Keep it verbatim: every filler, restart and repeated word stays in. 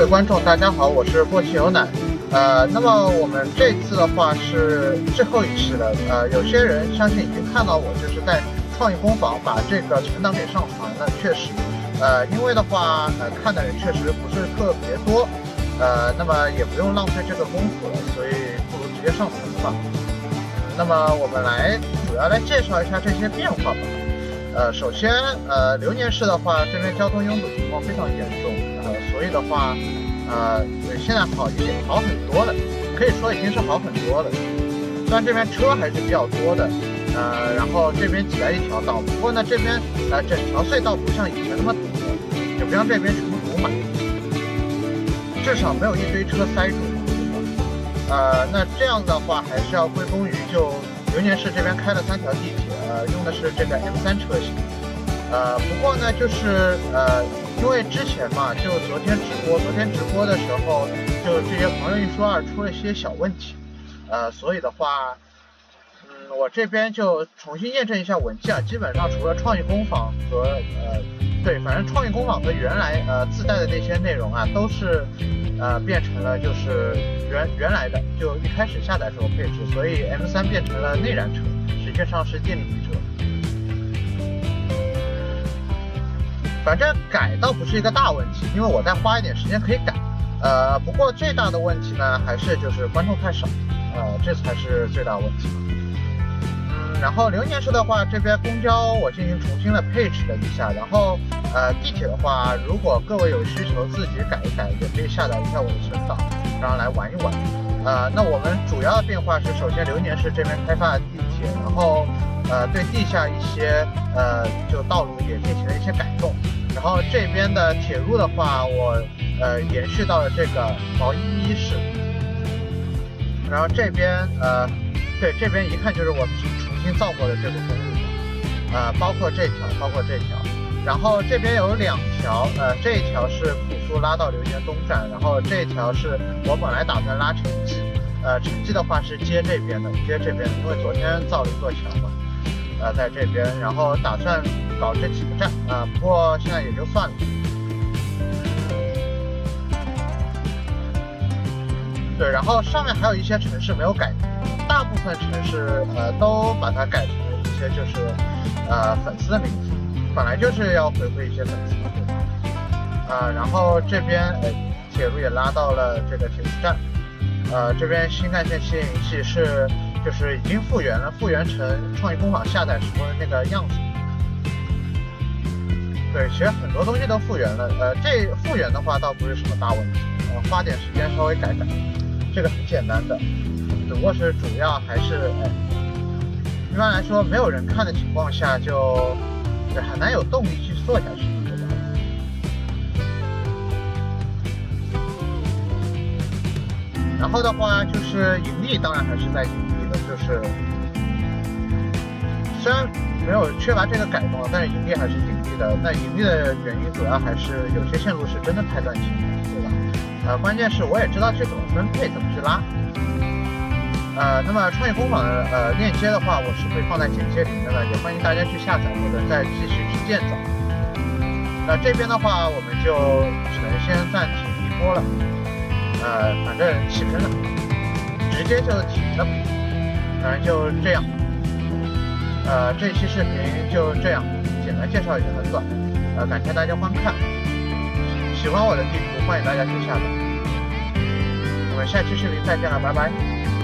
观众，大家好，我是过期牛奶。呃，那么我们这次的话是最后一期了。呃，有些人相信已经看到我就是在创意工坊把这个存档给上传了，确实，呃，因为的话，呃，看的人确实不是特别多，呃，那么也不用浪费这个功夫了，所以不如直接上传吧。那么我们来主要来介绍一下这些变化吧。呃，首先，呃，流年市的话，这边交通拥堵情况非常严重，呃，所以的话，呃，现在好一点，好很多了，可以说已经是好很多了。虽然这边车还是比较多的，呃，然后这边挤来一条道，不过呢，这边呃整条隧道不像以前那么堵了，也不像这边全部堵满，至少没有一堆车塞住嘛，对吧？呃，那这样的话还是要归功于就流年市这边开了三条地铁。呃，用的是这个 M 三 车型，呃，不过呢，就是呃，因为之前嘛，就昨天直播，昨天直播的时候，就这些狂热运输二出了一些小问题，呃，所以的话，嗯，我这边就重新验证一下文件，基本上除了创意工坊和呃，对，反正创意工坊和原来呃自带的那些内容啊，都是呃变成了就是原原来的，就一开始下载时候配置，所以 M 三 变成了内燃车。实际上是电力车，反正改倒不是一个大问题，因为我再花一点时间可以改。呃，不过最大的问题呢，还是就是观众太少，呃，这才是最大问题。嗯，然后流年市的话，这边公交我进行重新的配置了一下，然后呃地铁的话，如果各位有需求自己改一改，也可以下载一下我的存档，然后来玩一玩。呃，那我们主要的变化是，首先流年市这边开发了地铁，然后呃对地下一些呃就道路也进行了一些改动，然后这边的铁路的话，我呃延续到了这个毛衣衣式，然后这边呃对这边一看就是我重新造过的这个公路，呃包括这条，包括这条，然后这边有两条，呃这一条是朴树拉到流年东站，然后这一条是我本来打算拉城际。呃，城际的话是接这边的，接这边的，因为昨天造了一座桥嘛，呃，在这边，然后打算搞这几个站，啊、呃，不过现在也就算了。对，然后上面还有一些城市没有改，大部分城市呃都把它改成了一些就是呃粉丝的名字，本来就是要回馈一些粉丝，对吧？啊、呃，然后这边呃铁路也拉到了这个铁路站。呃，这边新干线吸引器是就是已经复原了，复原成创意工坊下载时候的那个样子。对，其实很多东西都复原了。呃，这复原的话倒不是什么大问题，呃，花点时间稍微改改，这个很简单的。只不过是主要还是，哎，一般来说没有人看的情况下就，就很难有动力去做下去。然后的话就是盈利，当然还是在盈利的，就是虽然没有缺乏这个改动，但是盈利还是盈利的。那盈利的原因主要还是有些线路是真的太赚钱了，对吧？呃，关键是我也知道这怎么分配，怎么去拉。呃，那么创意工坊的呃链接的话，我是会放在简介里面的，也欢迎大家去下载或者再继续去建造。那这边的话，我们就只能先暂停一波了。呃，反正起坑了，直接就停了，反正就这样。呃，这期视频就这样，简单介绍也很短。呃，感谢大家观看，喜欢我的地图，欢迎大家去下载。我们下期视频再见了，拜拜。